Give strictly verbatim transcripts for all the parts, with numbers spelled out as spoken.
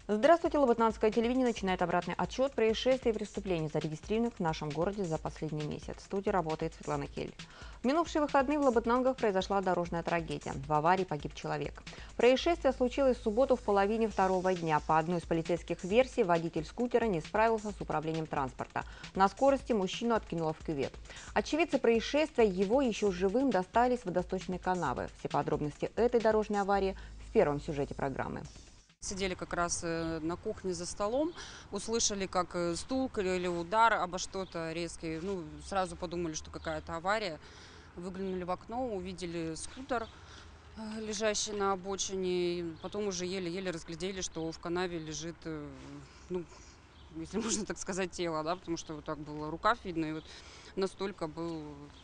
Здравствуйте, Лабытнанское телевидение начинает обратный отчет происшествий и преступлений, зарегистрированных в нашем городе за последний месяц. В студии работает Светлана Кель. В минувшие выходные в Лабытнангах произошла дорожная трагедия. В аварии погиб человек. Происшествие случилось в субботу в половине второго дня. По одной из полицейских версий, водитель скутера не справился с управлением транспорта. На скорости мужчину откинуло в кювет. Очевидцы происшествия его еще живым достали с водосточной канавы. Все подробности этой дорожной аварии в первом сюжете программы. Сидели как раз на кухне за столом, услышали, как стук или удар обо что-то резкий. Ну, сразу подумали, что какая-то авария. Выглянули в окно, увидели скутер, лежащий на обочине. Потом уже еле-еле разглядели, что в канаве лежит, ну, если можно так сказать, тело, да, потому что вот так было рукав видно, и вот настолько был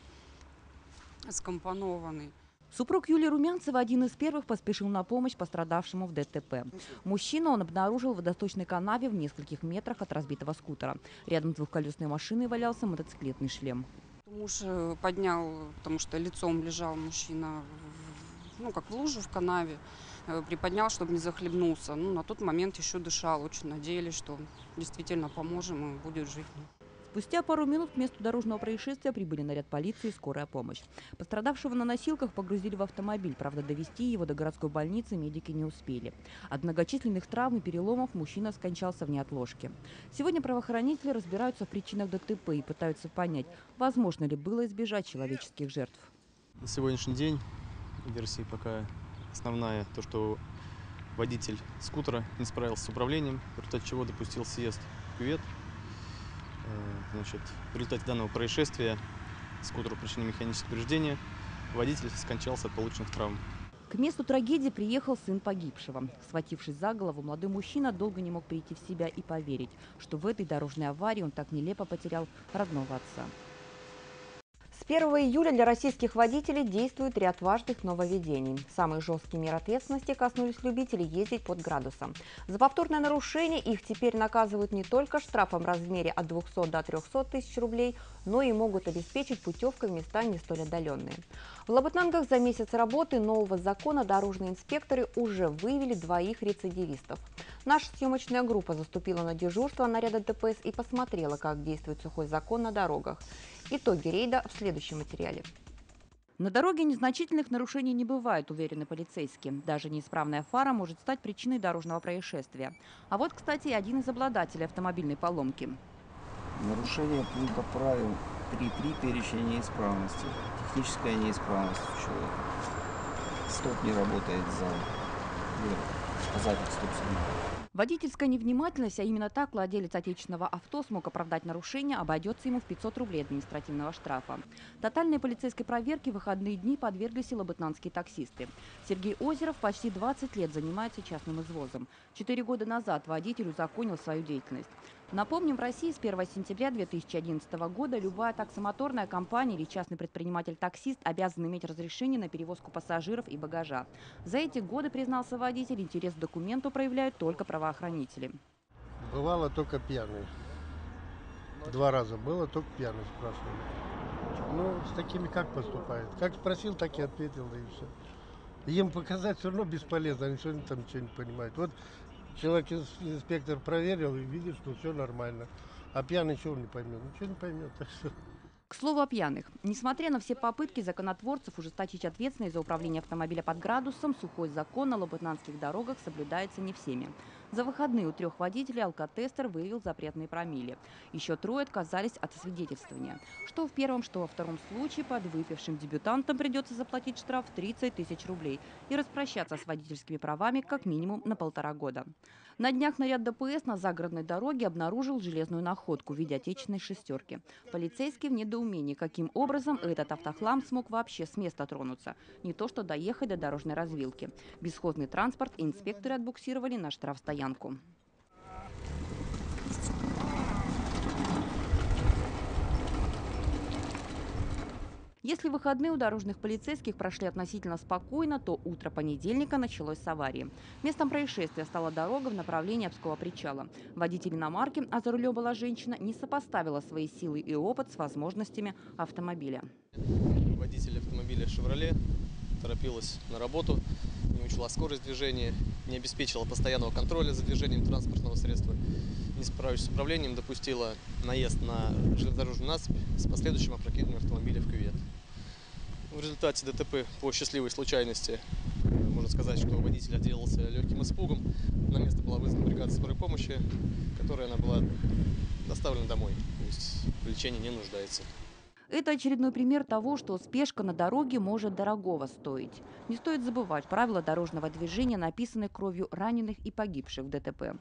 скомпонованный. Супруг Юлии Румянцева один из первых поспешил на помощь пострадавшему в ДТП. Мужчину он обнаружил в водосточной канаве в нескольких метрах от разбитого скутера. Рядом с двухколесной машиной валялся мотоциклетный шлем. Муж поднял, потому что лицом лежал мужчина, ну, как в луже в канаве, приподнял, чтобы не захлебнулся. Ну, на тот момент еще дышал. Очень надеялись, что действительно поможем и будет жить. Спустя пару минут к месту дорожного происшествия прибыли наряд полиции и скорая помощь. Пострадавшего на носилках погрузили в автомобиль. Правда, довести его до городской больницы медики не успели. От многочисленных травм и переломов мужчина скончался в неотложке. Сегодня правоохранители разбираются в причинах ДТП и пытаются понять, возможно ли было избежать человеческих жертв. На сегодняшний день версия пока основная, то что водитель скутера не справился с управлением, в результате чего допустил съезд в кювет. Значит, в результате данного происшествия скутеру причинили механическое повреждение, водитель скончался от полученных травм. К месту трагедии приехал сын погибшего. Схватившись за голову, молодой мужчина долго не мог прийти в себя и поверить, что в этой дорожной аварии он так нелепо потерял родного отца. С первого июля для российских водителей действует ряд важных нововведений. Самые жесткие меры ответственности коснулись любителей ездить под градусом. За повторное нарушение их теперь наказывают не только штрафом в размере от двухсот до трёхсот тысяч рублей, но и могут обеспечить путевкой в места не столь отдаленные. В Лабытнангах за месяц работы нового закона дорожные инспекторы уже выявили двоих рецидивистов. Наша съемочная группа заступила на дежурство наряда ДПС и посмотрела, как действует сухой закон на дорогах. Итоги рейда в следующем материале. На дороге незначительных нарушений не бывает, уверены полицейские. Даже неисправная фара может стать причиной дорожного происшествия. А вот, кстати, и один из обладателей автомобильной поломки. Нарушение пункта правил три точка три перечень неисправности. Техническая неисправность у человека. Стоп не работает за показатель стоп-сигнала. Водительская невнимательность, а именно так владелец отечественного авто смог оправдать нарушение, обойдется ему в пятьсот рублей административного штрафа. Тотальной полицейской проверке в выходные дни подверглись и лабытнанские таксисты. Сергей Озеров почти двадцать лет занимается частным извозом. Четыре года назад водитель узаконил свою деятельность. Напомним, в России с первого сентября две тысячи одиннадцатого года любая таксомоторная компания или частный предприниматель-таксист обязан иметь разрешение на перевозку пассажиров и багажа. За эти годы, признался водитель, интерес к документу проявляют только правоохранители. Бывало только пьяный. Два раза было, только пьяный спрашивали. Ну, с такими как поступают? Как спросил, так и ответил, да и все. Им показать все равно бесполезно, они все равно там ничего не понимают. Вот человек, инспектор проверил и видит, что все нормально. А пьяный чего не поймет? Ничего не поймет, так что... К слову о пьяных. Несмотря на все попытки законотворцев ужесточить ответственность за управление автомобиля под градусом, сухой закон на лабытнанских дорогах соблюдается не всеми. За выходные у трех водителей алкотестер выявил запретные промилле. Еще трое отказались от освидетельствования. Что в первом, что во втором случае под выпившим дебютантам придется заплатить штраф тридцать тысяч рублей и распрощаться с водительскими правами как минимум на полтора года. На днях наряд ДПС на загородной дороге обнаружил железную находку в виде отечественной шестерки. Полицейские в недоумении, каким образом этот автохлам смог вообще с места тронуться. Не то что доехать до дорожной развилки. Бесхозный транспорт инспекторы отбуксировали на штрафстоянку. Если выходные у дорожных полицейских прошли относительно спокойно, то утро понедельника началось с аварии. Местом происшествия стала дорога в направлении Обского причала. Водитель иномарки, а за рулем была женщина, не сопоставила свои силы и опыт с возможностями автомобиля. Водитель автомобиля «Шевроле» торопилась на работу, не учла скорость движения не обеспечила постоянного контроля за движением транспортного средства, не справившись с управлением, допустила наезд на железнодорожную насыпь с последующим опрокидыванием автомобиля в кювет. В результате ДТП по счастливой случайности, можно сказать, что водитель отделался легким испугом. На место была вызвана бригада скорой помощи, которая она была доставлена домой, то есть в лечении не нуждается. Это очередной пример того, что спешка на дороге может дорогого стоить. Не стоит забывать, правила дорожного движения написаны кровью раненых и погибших в ДТП.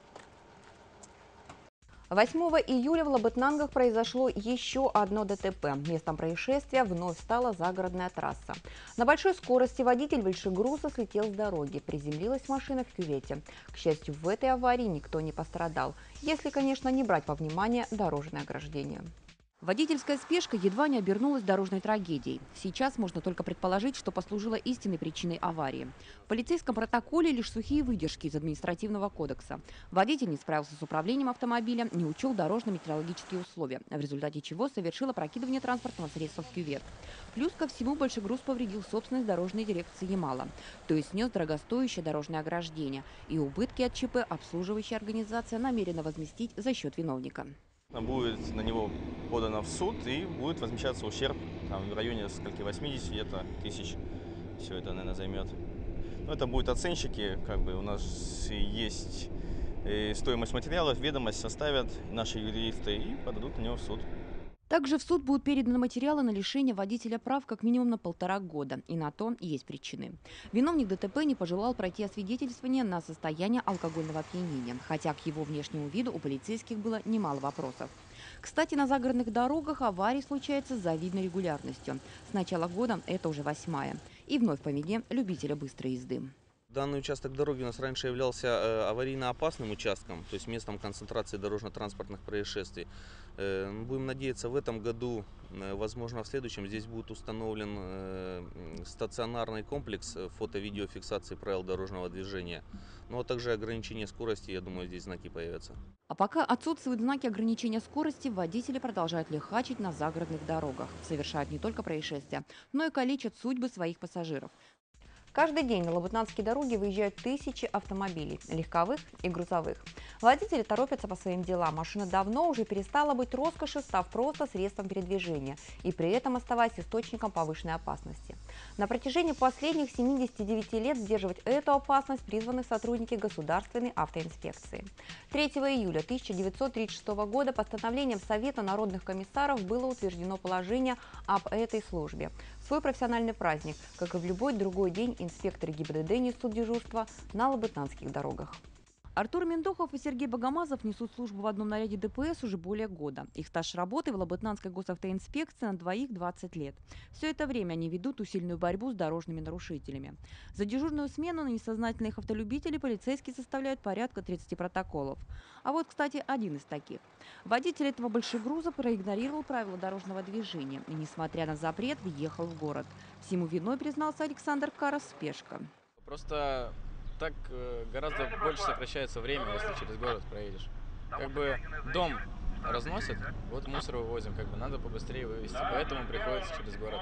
восьмого июля в Лабытнангах произошло еще одно ДТП. Местом происшествия вновь стала загородная трасса. На большой скорости водитель большегруза слетел с дороги. Приземлилась машина в кювете. К счастью, в этой аварии никто не пострадал, если, конечно, не брать во внимание дорожное ограждение. Водительская спешка едва не обернулась дорожной трагедией. Сейчас можно только предположить, что послужило истинной причиной аварии. В полицейском протоколе лишь сухие выдержки из административного кодекса. Водитель не справился с управлением автомобиля, не учел дорожно-метеорологические условия, в результате чего совершил опрокидывание транспортного средства в кювет. Плюс ко всему большегруз повредил собственность дорожной дирекции Ямала, то есть снес дорогостоящее дорожное ограждение, и убытки от ЧП обслуживающая организация намерена возместить за счет виновника. Будет на него подано в суд и будет возмещаться ущерб там, в районе скольки восьмидесяти где-то тысяч. Все это, наверное, займет. Но это будут оценщики, как бы у нас есть стоимость материалов, ведомость составят наши юристы и подадут на него в суд. Также в суд будут переданы материалы на лишение водителя прав как минимум на полтора года. И на то есть причины. Виновник ДТП не пожелал пройти освидетельствование на состояние алкогольного опьянения. Хотя к его внешнему виду у полицейских было немало вопросов. Кстати, на загородных дорогах аварий случается с завидной регулярностью. С начала года это уже восьмая. И вновь по вине любителя быстрой езды. Данный участок дороги у нас раньше являлся аварийно опасным участком, то есть местом концентрации дорожно-транспортных происшествий. Будем надеяться, в этом году, возможно, в следующем, здесь будет установлен стационарный комплекс фото-видеофиксации правил дорожного движения. Ну а также ограничение скорости, я думаю, здесь знаки появятся. А пока отсутствуют знаки ограничения скорости, водители продолжают лихачить на загородных дорогах. Совершают не только происшествия, но и калечат судьбы своих пассажиров. Каждый день на лабытнанские дороги выезжают тысячи автомобилей, легковых и грузовых. Водители торопятся по своим делам. Машина давно уже перестала быть роскошью, став просто средством передвижения и при этом оставаясь источником повышенной опасности. На протяжении последних семидесяти девяти лет сдерживать эту опасность призваны сотрудники Государственной автоинспекции. третьего июля тысяча девятьсот тридцать шестого года постановлением Совета народных комиссаров было утверждено положение об этой службе. Свой профессиональный праздник, как и в любой другой день, инспекторы ГИБДД несут дежурство на лабытнанских дорогах. Артур Мендохов и Сергей Богомазов несут службу в одном наряде ДПС уже более года. Их стаж работы в Лабытнанской госавтоинспекции на двоих двадцать лет. Все это время они ведут усиленную борьбу с дорожными нарушителями. За дежурную смену на несознательных автолюбителей полицейские составляют порядка тридцати протоколов. А вот, кстати, один из таких. Водитель этого большегруза проигнорировал правила дорожного движения и, несмотря на запрет, въехал в город. Всему виной признался Александр Карас, спешка. Просто так гораздо больше сокращается время, если через город проедешь. Как бы дом разносят, вот мусор вывозим, как бы надо побыстрее вывезти, поэтому приходится через город.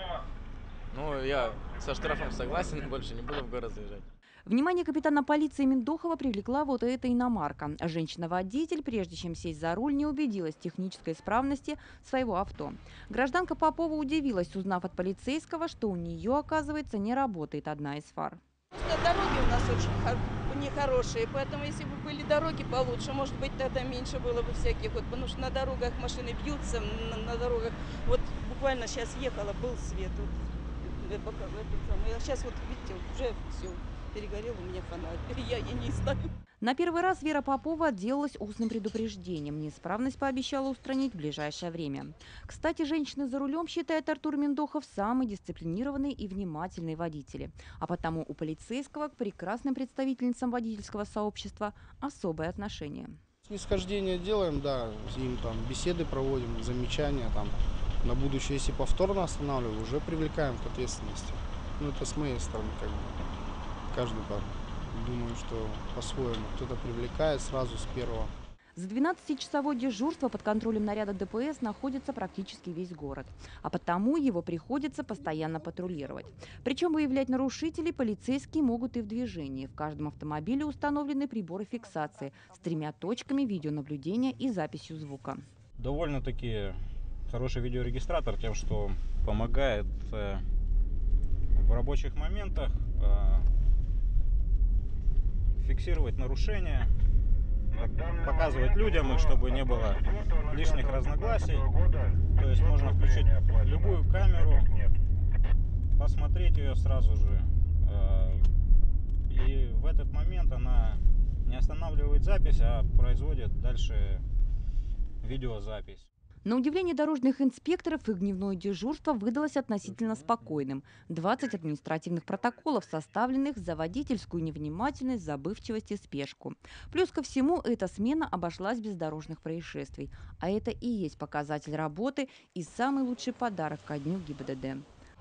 Ну, я со штрафом согласен, больше не буду в город заезжать. Внимание капитана полиции Мендохова привлекла вот эта иномарка. Женщина-водитель, прежде чем сесть за руль, не убедилась в технической исправности своего авто. Гражданка Попова удивилась, узнав от полицейского, что у нее, оказывается, не работает одна из фар. Дороги у нас очень нехорошие, поэтому если бы были дороги получше, может быть, тогда меньше было бы всяких, вот, потому что на дорогах машины бьются, на, на дорогах, вот буквально сейчас ехала, был свет, вот, это, это, а сейчас вот, видите, уже все, перегорел у меня фонарь, я, я не знаю. На первый раз Вера Попова отделалась устным предупреждением. Неисправность пообещала устранить в ближайшее время. Кстати, женщины за рулем, считает Артур Мендохов, самые дисциплинированные и внимательные водители. А потому у полицейского к прекрасным представительницам водительского сообщества особое отношение. Снисхождение делаем, да, им там беседы проводим, замечания там. На будущее, если повторно останавливаем, уже привлекаем к ответственности. Ну, это с моей стороны, как бы, каждый бар. Думаю, что по-своему кто-то привлекает сразу с первого. За двенадцатичасовое дежурство под контролем наряда ДПС находится практически весь город, а потому его приходится постоянно патрулировать. Причем выявлять нарушителей полицейские могут и в движении. В каждом автомобиле установлены приборы фиксации с тремя точками видеонаблюдения и записью звука. Довольно-таки хороший видеорегистратор тем, что помогает э, в рабочих моментах э, фиксировать нарушения, показывать людям их, чтобы не было лишних разногласий. То есть можно включить любую камеру, посмотреть ее сразу же. И в этот момент она не останавливает запись, а производит дальше видеозапись. На удивление дорожных инспекторов, их дневное дежурство выдалось относительно спокойным. двадцать административных протоколов, составленных за водительскую невнимательность, забывчивость и спешку. Плюс ко всему, эта смена обошлась без дорожных происшествий. А это и есть показатель работы и самый лучший подарок ко дню ГИБДД.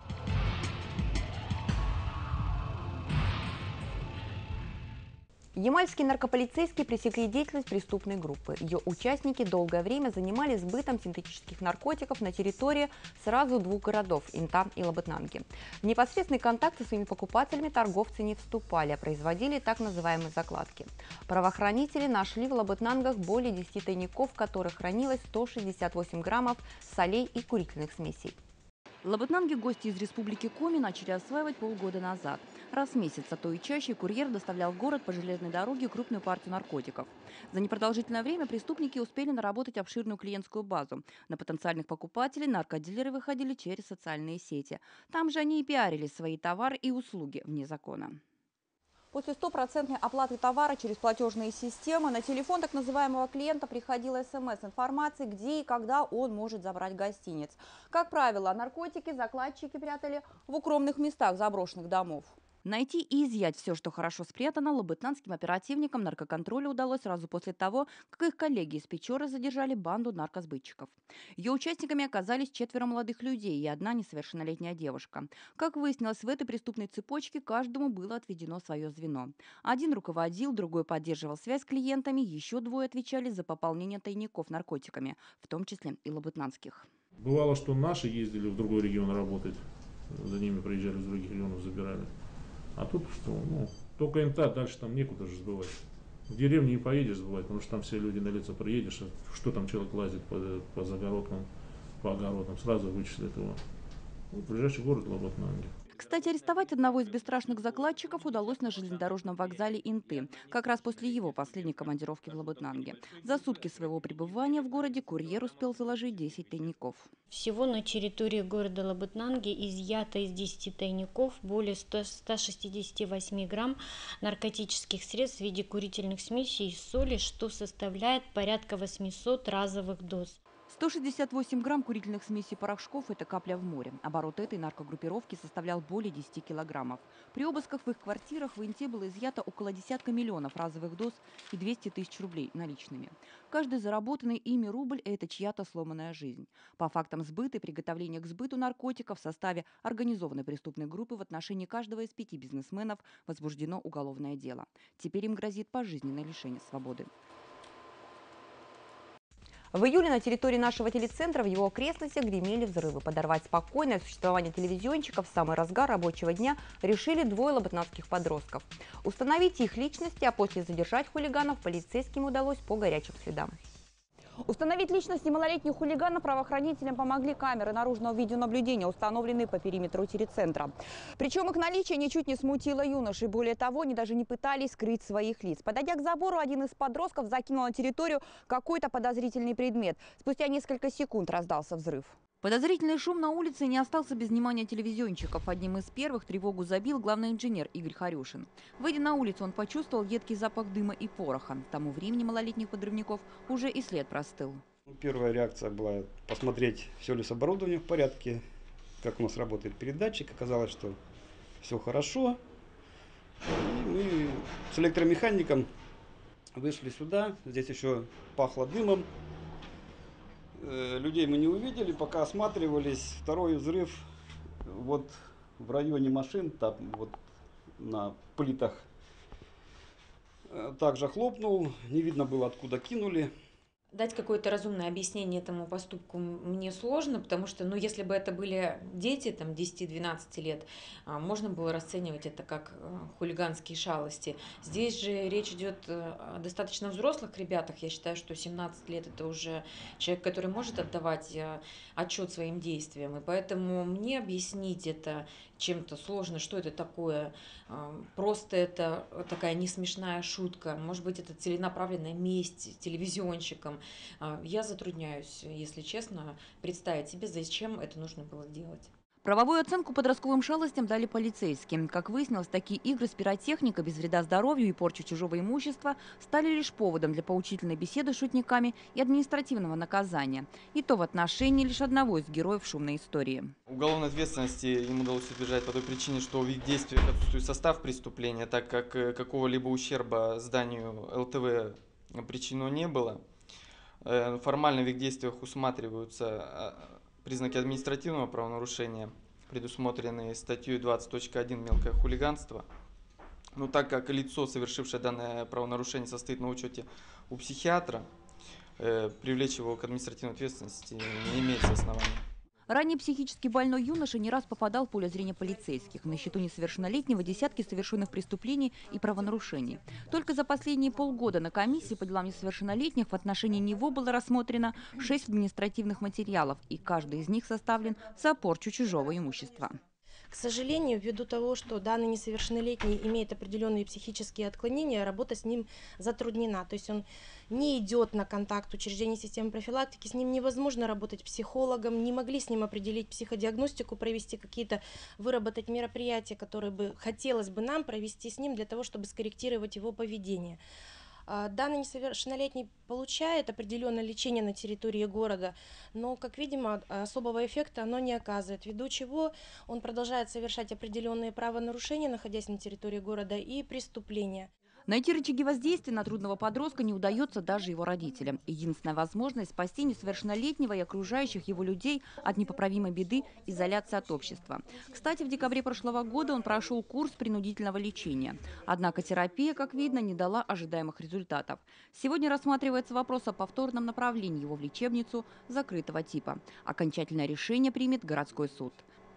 Ямальские наркополицейские пресекли деятельность преступной группы. Ее участники долгое время занимались сбытом синтетических наркотиков на территории сразу двух городов – Инта и Лабытнанги. В непосредственный контакт со своими покупателями торговцы не вступали, а производили так называемые закладки. Правоохранители нашли в Лабытнангах более десяти тайников, в которых хранилось сто шестьдесят восемь граммов солей и курительных смесей. Лабытнанги гости из республики Коми начали осваивать полгода назад. Раз в месяц, а то и чаще, курьер доставлял в город по железной дороге крупную партию наркотиков. За непродолжительное время преступники успели наработать обширную клиентскую базу. На потенциальных покупателей наркодилеры выходили через социальные сети. Там же они и пиарили свои товары и услуги вне закона. После стопроцентной оплаты товара через платежные системы на телефон так называемого клиента приходила смс с информацией, где и когда он может забрать гостиниц. Как правило, наркотики закладчики прятали в укромных местах заброшенных домов. Найти и изъять все, что хорошо спрятано, лабытнанским оперативникам наркоконтроля удалось сразу после того, как их коллеги из Печоры задержали банду наркосбытчиков. Ее участниками оказались четверо молодых людей и одна несовершеннолетняя девушка. Как выяснилось, в этой преступной цепочке каждому было отведено свое звено. Один руководил, другой поддерживал связь с клиентами, еще двое отвечали за пополнение тайников наркотиками, в том числе и лабытнанских. Бывало, что наши ездили в другой регион работать, за ними приезжали из других регионов, забирали. А тут что, ну, только Инта, дальше там некуда же сбывать. В деревне не поедешь сбывать, потому что там все люди на лицо приедешь, а что там человек лазит по, по загородкам, по огородам, сразу вычислят его. Вот ближайший город Лабытнанги. Кстати, арестовать одного из бесстрашных закладчиков удалось на железнодорожном вокзале Инты, как раз после его последней командировки в Лабытнанге. За сутки своего пребывания в городе курьер успел заложить десять тайников. Всего на территории города Лабытнанги изъято из десяти тайников более ста шестидесяти восьми грамм наркотических средств в виде курительных смесей и соли, что составляет порядка восьмисот разовых доз. сто шестьдесят восемь грамм курительных смесей порошков – это капля в море. Оборот этой наркогруппировки составлял более десяти килограммов. При обысках в их квартирах в Инте было изъято около десятка миллионов разовых доз и двести тысяч рублей наличными. Каждый заработанный ими рубль – это чья-то сломанная жизнь. По фактам сбыта и приготовления к сбыту наркотиков в составе организованной преступной группы в отношении каждого из пяти бизнесменов возбуждено уголовное дело. Теперь им грозит пожизненное лишение свободы. В июле на территории нашего телецентра в его окрестностях гремели взрывы. Подорвать спокойное существование телевизионщиков в самый разгар рабочего дня решили двое лабытнанских подростков. Установить их личности, а после задержать хулиганов полицейским удалось по горячим следам. Установить личности малолетних хулиганов правоохранителям помогли камеры наружного видеонаблюдения, установленные по периметру телецентра. Причем их наличие ничуть не смутило юношей. Более того, они даже не пытались скрыть своих лиц. Подойдя к забору, один из подростков закинул на территорию какой-то подозрительный предмет. Спустя несколько секунд раздался взрыв. Подозрительный шум на улице не остался без внимания телевизионщиков. Одним из первых тревогу забил главный инженер Игорь Харюшин. Выйдя на улицу, он почувствовал едкий запах дыма и пороха. К тому времени малолетних подрывников уже и след простыл. Первая реакция была посмотреть, все ли с оборудованием в порядке, как у нас работает передатчик. Оказалось, что все хорошо. И мы с электромехаником вышли сюда. Здесь еще пахло дымом. Людей мы не увидели, пока осматривались. Второй взрыв вот в районе машин, там вот на плитах также хлопнул. Не видно было, откуда кинули. Дать какое-то разумное объяснение этому поступку мне сложно, потому что, ну, если бы это были дети, там, десяти-двенадцати лет, а, можно было расценивать это как э, хулиганские шалости. Здесь же речь идет э, о достаточно взрослых ребятах. Я считаю, что семнадцать лет это уже человек, который может отдавать э, отчет своим действиям. И поэтому мне объяснить это чем-то сложно, что это такое. Э, Просто это такая несмешная шутка. Может быть, это целенаправленная месть телевизионщикам. А, Я затрудняюсь, если честно, представить себе, зачем это нужно было делать. Правовую оценку подростковым шалостям дали полицейским. Как выяснилось, такие игры с пиротехникой без вреда здоровью и порчу чужого имущества стали лишь поводом для поучительной беседы с шутниками и административного наказания. И то в отношении лишь одного из героев шумной истории. Уголовной ответственности ему удалось избежать по той причине, что в их действиях отсутствует состав преступления, так как какого-либо ущерба зданию эл тэ вэ причинено не было. Формально в их действиях усматриваются признаки административного правонарушения, предусмотренные статьей двадцать точка один «Мелкое хулиганство». Но так как лицо, совершившее данное правонарушение, состоит на учете у психиатра, привлечь его к административной ответственности не имеется оснований. Ранее психически больной юноша не раз попадал в поле зрения полицейских. На счету несовершеннолетнего десятки совершенных преступлений и правонарушений. Только за последние полгода на комиссии по делам несовершеннолетних в отношении него было рассмотрено шесть административных материалов, и каждый из них составлен за порчу чужого имущества. К сожалению, ввиду того, что данный несовершеннолетний имеет определенные психические отклонения, работа с ним затруднена. То есть он не идет на контакт учреждений системы профилактики, с ним невозможно работать психологом, не могли с ним определить психодиагностику, провести какие-то, выработать мероприятия, которые бы хотелось бы нам провести с ним для того, чтобы скорректировать его поведение. Данный несовершеннолетний получает определенное лечение на территории города, но, как видимо, особого эффекта оно не оказывает, ввиду чего он продолжает совершать определенные правонарушения, находясь на территории города, и преступления. Найти рычаги воздействия на трудного подростка не удается даже его родителям. Единственная возможность спасти несовершеннолетнего и окружающих его людей от непоправимой беды – изоляция от общества. Кстати, в декабре прошлого года он прошел курс принудительного лечения. Однако терапия, как видно, не дала ожидаемых результатов. Сегодня рассматривается вопрос о повторном направлении его в лечебницу закрытого типа. Окончательное решение примет городской суд.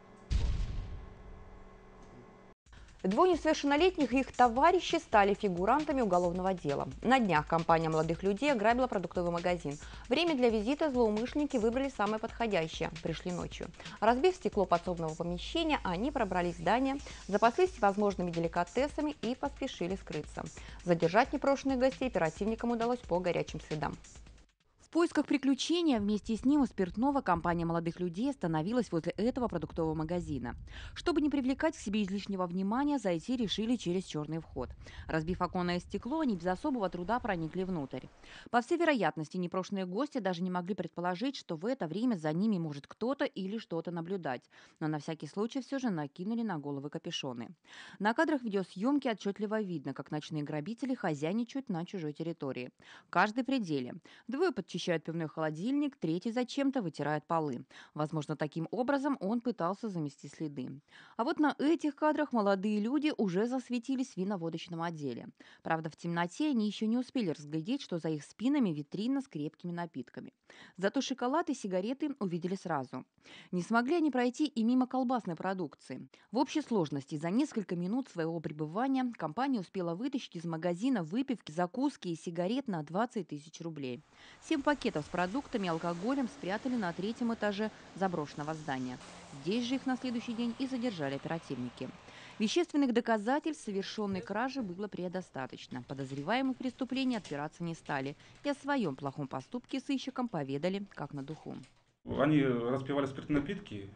Двое несовершеннолетних и их товарищи стали фигурантами уголовного дела. На днях компания молодых людей ограбила продуктовый магазин. Время для визита злоумышленники выбрали самое подходящее – пришли ночью. Разбив стекло подсобного помещения, они пробрались в здание, запаслись всевозможными деликатесами и поспешили скрыться. Задержать непрошенных гостей оперативникам удалось по горячим следам. В поисках приключения вместе с ним и спиртного компания молодых людей остановилась возле этого продуктового магазина. Чтобы не привлекать к себе излишнего внимания, зайти решили через черный вход. Разбив оконное стекло, они без особого труда проникли внутрь. По всей вероятности, непрошенные гости даже не могли предположить, что в это время за ними может кто-то или что-то наблюдать. Но на всякий случай все же накинули на головы капюшоны. На кадрах видеосъемки отчетливо видно, как ночные грабители хозяйничают на чужой территории. Каждый пределе. Двое подчищают пивной холодильник, третий зачем-то вытирает полы. Возможно, таким образом он пытался замести следы. А вот на этих кадрах молодые люди уже засветились в виноводочном отделе. Правда, в темноте они еще не успели разглядеть, что за их спинами витрина с крепкими напитками. Зато шоколад и сигареты увидели сразу. Не смогли они пройти и мимо колбасной продукции. В общей сложности за несколько минут своего пребывания компания успела вытащить из магазина выпивки, закуски и сигарет на двадцать тысяч рублей. Семь пакетов с продуктами и алкоголем спрятали на третьем этаже заброшенного здания. Здесь же их на следующий день и задержали оперативники. Вещественных доказательств совершенной кражи было предостаточно. Подозреваемые в преступлении отпираться не стали и о своем плохом поступке сыщикам поведали как на духу. Они распивали спиртные напитки,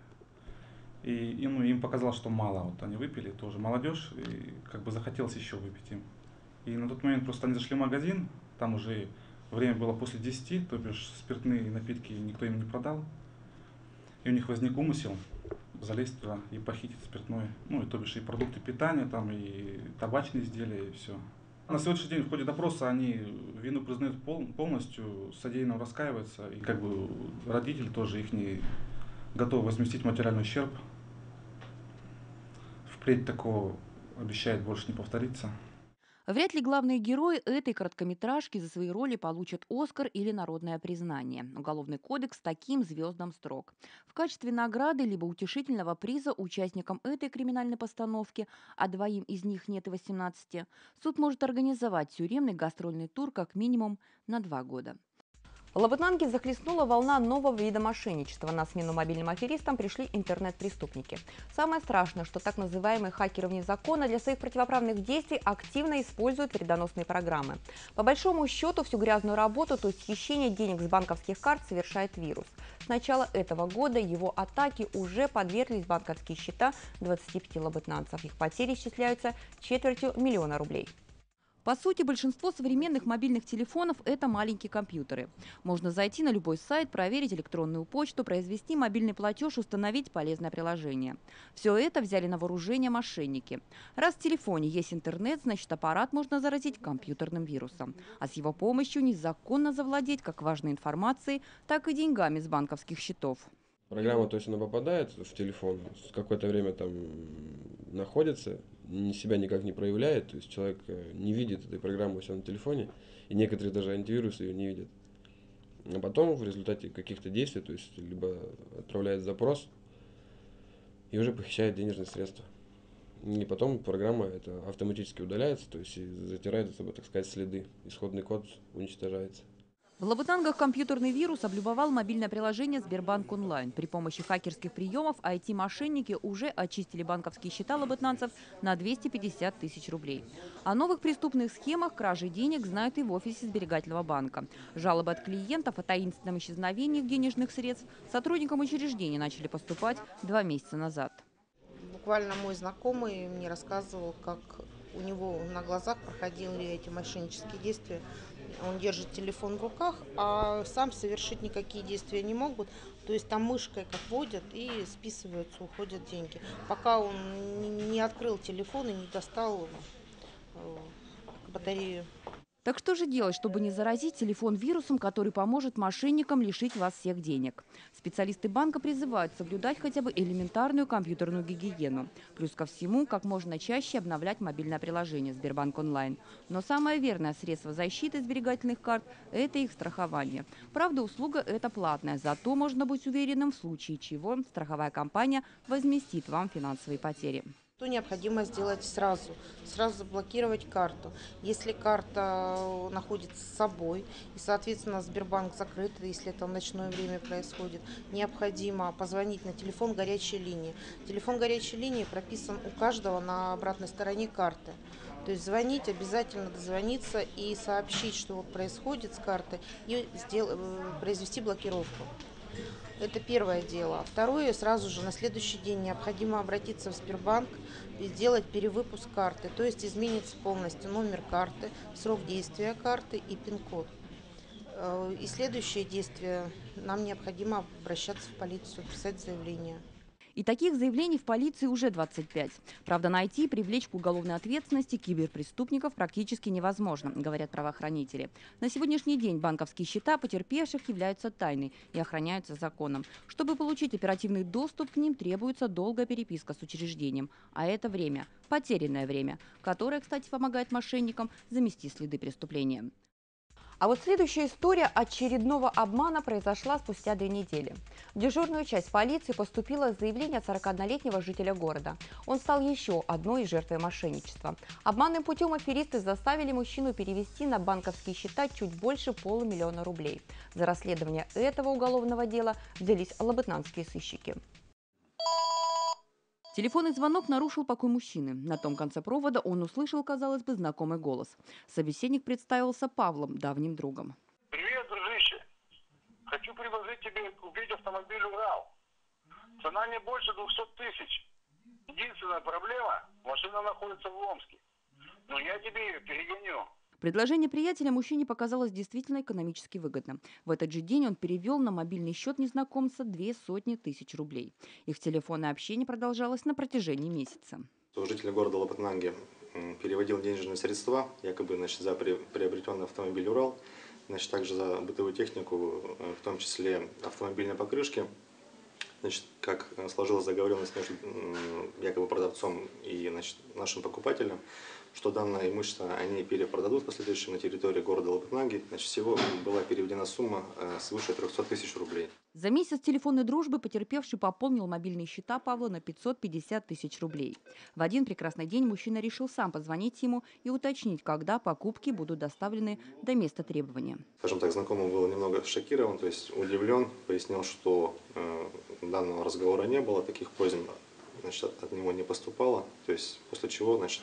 и, и ну, им показалось, что мало. Вот они выпили, тоже молодежь, и как бы захотелось еще выпить им. И на тот момент просто они зашли в магазин, там уже время было после десяти, то бишь спиртные напитки никто им не продал. И у них возник умысел залезть туда и похитить спиртное. Ну, и то бишь и продукты питания, там, и табачные изделия, и все. На сегодняшний день в ходе допроса они вину признают пол, полностью, содеянным раскаиваются. И как бы родители тоже их не готовы возместить материальный ущерб. Впредь такого обещают больше не повторится. Вряд ли главные герои этой короткометражки за свои роли получат «Оскар» или народное признание. Уголовный кодекс таким звездам строг. В качестве награды либо утешительного приза участникам этой криминальной постановки, а двоим из них нет и восемнадцати, суд может организовать тюремный гастрольный тур как минимум на два года. В Лабытнанге захлестнула волна нового вида мошенничества. На смену мобильным аферистам пришли интернет-преступники. Самое страшное, что так называемые хакеры вне закона для своих противоправных действий активно используют вредоносные программы. По большому счету, всю грязную работу, то есть хищение денег с банковских карт, совершает вирус. С начала этого года его атаки уже подверглись банковские счета двадцати пяти лабытнанцев. Их потери исчисляются четвертью миллиона рублей. По сути, большинство современных мобильных телефонов – это маленькие компьютеры. Можно зайти на любой сайт, проверить электронную почту, произвести мобильный платеж, установить полезное приложение. Все это взяли на вооружение мошенники. Раз в телефоне есть интернет, значит, аппарат можно заразить компьютерным вирусом. А с его помощью незаконно завладеть как важной информацией, так и деньгами с банковских счетов. Программа, то есть она попадает в телефон, какое-то время там находится, себя никак не проявляет, то есть человек не видит этой программы у себя на телефоне, и некоторые даже антивирусы ее не видят. А потом в результате каких-то действий, то есть либо отправляет запрос и уже похищает денежные средства. И потом программа это автоматически удаляется, то есть затирает за собой, так сказать, следы, исходный код уничтожается. В Лабытнангах компьютерный вирус облюбовал мобильное приложение «Сбербанк онлайн». При помощи хакерских приемов ай ти-мошенники уже очистили банковские счета лабытнанцев на двести пятьдесят тысяч рублей. О новых преступных схемах кражи денег знают и в офисе сберегательного банка. Жалобы от клиентов о таинственном исчезновении денежных средств сотрудникам учреждения начали поступать два месяца назад. Буквально мой знакомый мне рассказывал, как у него на глазах проходили эти мошеннические действия. Он держит телефон в руках, а сам совершить никакие действия не могут. То есть там мышкой как водят и списываются, уходят деньги. Пока он не открыл телефон и не достал батарею. Так что же делать, чтобы не заразить телефон вирусом, который поможет мошенникам лишить вас всех денег? Специалисты банка призывают соблюдать хотя бы элементарную компьютерную гигиену. Плюс ко всему, как можно чаще обновлять мобильное приложение «Сбербанк онлайн». Но самое верное средство защиты сберегательных карт – это их страхование. Правда, услуга эта платная, зато можно быть уверенным, в случае чего страховая компания возместит вам финансовые потери. Что необходимо сделать сразу? Сразу заблокировать карту. Если карта находится с собой, и, соответственно, Сбербанк закрыт, если это в ночное время происходит, необходимо позвонить на телефон горячей линии. Телефон горячей линии прописан у каждого на обратной стороне карты. То есть звонить, обязательно дозвониться и сообщить, что вот происходит с картой, и сделать, произвести блокировку. Это первое дело. Второе, сразу же на следующий день необходимо обратиться в Сбербанк и сделать перевыпуск карты. То есть изменится полностью номер карты, срок действия карты и пин-код. И следующее действие. Нам необходимо обращаться в полицию, писать заявление. И таких заявлений в полиции уже двадцать пять. Правда, найти и привлечь к уголовной ответственности киберпреступников практически невозможно, говорят правоохранители. На сегодняшний день банковские счета потерпевших являются тайной и охраняются законом. Чтобы получить оперативный доступ к ним, требуется долгая переписка с учреждением. А это время, потерянное время, которое, кстати, помогает мошенникам замести следы преступления. А вот следующая история очередного обмана произошла спустя две недели. В дежурную часть полиции поступило заявление от сорокаоднолетнего жителя города. Он стал еще одной жертвой мошенничества. Обманным путем аферисты заставили мужчину перевести на банковские счета чуть больше полумиллиона рублей. За расследование этого уголовного дела взялись лабытнанские сыщики. Телефонный звонок нарушил покой мужчины. На том конце провода он услышал, казалось бы, знакомый голос. Собеседник представился Павлом, давним другом. Привет, дружище. Хочу предложить тебе купить автомобиль «Урал». Цена не больше двухсот тысяч. Единственная проблема – машина находится в Омске. Но я тебе ее перегоню. Предложение приятеля мужчине показалось действительно экономически выгодным. В этот же день он перевел на мобильный счет незнакомца две сотни тысяч рублей. Их телефонное общение продолжалось на протяжении месяца. Житель города Лабытнанги переводил денежные средства, якобы значит, за приобретенный автомобиль «Урал», значит, также за бытовую технику, в том числе автомобильные покрышки. Значит, как сложилась договоренность между якобы продавцом и значит, нашим покупателем, что данное имущество они перепродадут в последующем на территории города Лабытнанги. Значит, всего была переведена сумма свыше трёхсот тысяч рублей. За месяц телефонной дружбы потерпевший пополнил мобильные счета Павла на пятьсот пятьдесят тысяч рублей. В один прекрасный день мужчина решил сам позвонить ему и уточнить, когда покупки будут доставлены до места требования. Скажем так, знакомый был немного шокирован, то есть удивлен, пояснил, что э, данного разговора не было, таких просьб, значит, от, от него не поступало. То есть после чего, значит,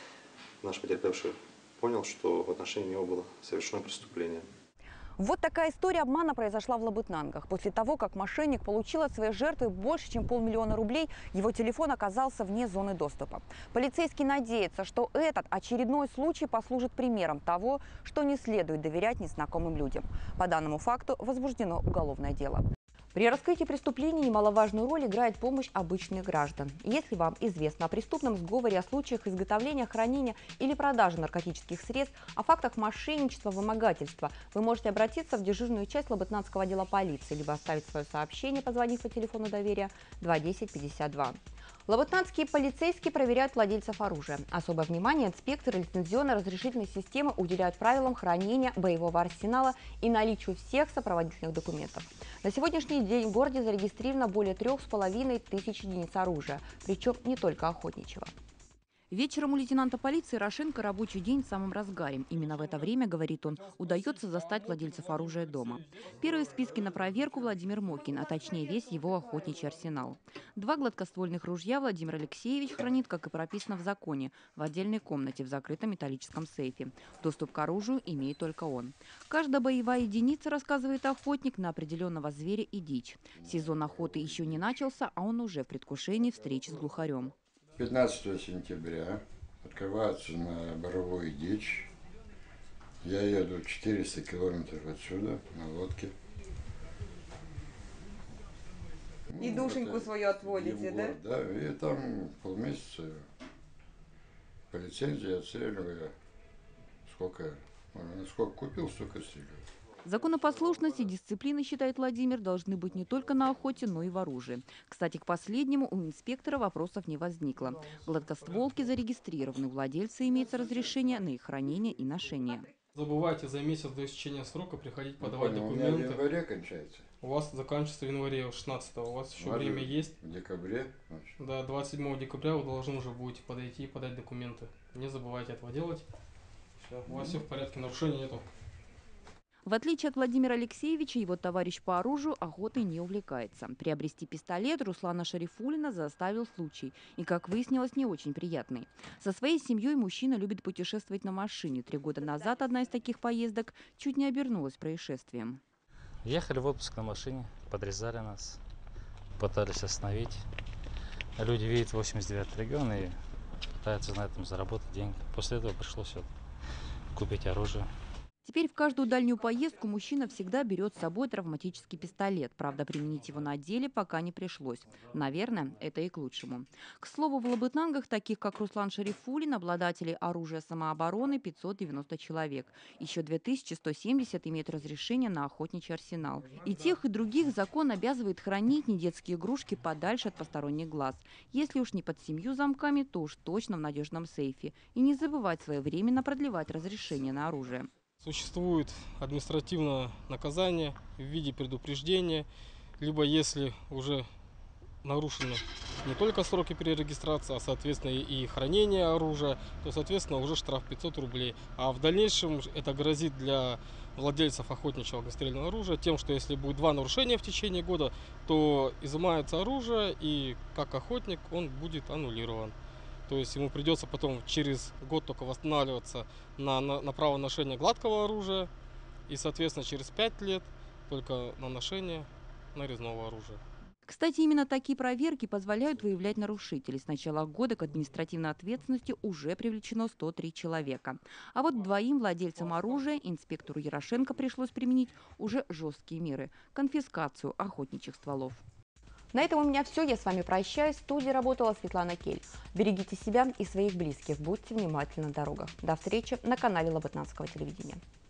наш потерпевший понял, что в отношении него было совершено преступление. Вот такая история обмана произошла в Лабытнангах. После того, как мошенник получил от своей жертвы больше, чем полмиллиона рублей, его телефон оказался вне зоны доступа. Полицейский надеется, что этот очередной случай послужит примером того, что не следует доверять незнакомым людям. По данному факту возбуждено уголовное дело. При раскрытии преступлений немаловажную роль играет помощь обычных граждан. Если вам известно о преступном сговоре, о случаях изготовления, хранения или продажи наркотических средств, о фактах мошенничества, вымогательства, вы можете обратиться в дежурную часть Лабытнанского отдела полиции, либо оставить свое сообщение, позвонив по телефону доверия два десять пятьдесят два. Лабытнанские полицейские проверяют владельцев оружия. Особое внимание инспекторы лицензионно-разрешительной системы уделяют правилам хранения боевого арсенала и наличию всех сопроводительных документов. На сегодняшний день в городе зарегистрировано более трех с половиной тысяч единиц оружия, причем не только охотничьего. Вечером у лейтенанта полиции Рошенко рабочий день в самом разгаре. Именно в это время, говорит он, удается застать владельцев оружия дома. Первый в списке на проверку Владимир Мокин, а точнее весь его охотничий арсенал. Два гладкоствольных ружья Владимир Алексеевич хранит, как и прописано в законе, в отдельной комнате в закрытом металлическом сейфе. Доступ к оружию имеет только он. Каждая боевая единица, рассказывает охотник, на определенного зверя и дичь. Сезон охоты еще не начался, а он уже в предвкушении встречи с глухарем. пятнадцатого сентября открывается на боровую дичь. Я еду четыреста километров отсюда на лодке. И ну, душеньку свою отводите, да? Да, и там полмесяца по лицензии отстреливаю. Сколько, сколько купил, столько стреляю. Законопослушность и дисциплина, считает Владимир, должны быть не только на охоте, но и в оружии. Кстати, к последнему у инспектора вопросов не возникло. Гладкостволки зарегистрированы, у владельца имеется разрешение на их хранение и ношение. Забывайте за месяц до истечения срока приходить ну, подавать понял, документы. У меня в январе кончается. У вас заканчивается в январе шестнадцатого, у вас еще Может, время есть. В декабре? Значит. Да, двадцать седьмого декабря вы должны уже будете подойти и подать документы. Не забывайте этого делать. Все, у вас все в порядке, нарушений нету. В отличие от Владимира Алексеевича, его товарищ по оружию охотой не увлекается. Приобрести пистолет Руслана Шарифуллина заставил случай. И, как выяснилось, не очень приятный. Со своей семьей мужчина любит путешествовать на машине. Три года назад одна из таких поездок чуть не обернулась происшествием. Ехали в отпуск на машине, подрезали нас, пытались остановить. Люди видят восемьдесят девятый регион и пытаются на этом заработать деньги. После этого пришлось вот купить оружие. Теперь в каждую дальнюю поездку мужчина всегда берет с собой травматический пистолет. Правда, применить его на деле пока не пришлось. Наверное, это и к лучшему. К слову, в Лабытнангах, таких как Руслан Шарифуллин, обладателей оружия самообороны пятьсот девяносто человек. Еще две тысячи сто семьдесят имеют разрешение на охотничий арсенал. И тех, и других закон обязывает хранить недетские игрушки подальше от посторонних глаз. Если уж не под семью замками, то уж точно в надежном сейфе. И не забывать своевременно продлевать разрешение на оружие. Существует административное наказание в виде предупреждения, либо если уже нарушены не только сроки перерегистрации, а соответственно и хранение оружия, то соответственно уже штраф пятьсот рублей. А в дальнейшем это грозит для владельцев охотничьего огнестрельного оружия тем, что если будет два нарушения в течение года, то изымается оружие и как охотник он будет аннулирован. То есть ему придется потом через год только восстанавливаться на, на, на право ношения гладкого оружия и, соответственно, через пять лет только на ношение нарезного оружия. Кстати, именно такие проверки позволяют выявлять нарушителей. С начала года к административной ответственности уже привлечено сто три человека. А вот двоим владельцам оружия инспектору Ярошенко пришлось применить уже жесткие меры – конфискацию охотничьих стволов. На этом у меня все. Я с вами прощаюсь. В студии работала Светлана Кель. Берегите себя и своих близких. Будьте внимательны на дорогах. До встречи на канале Лабытнанского телевидения.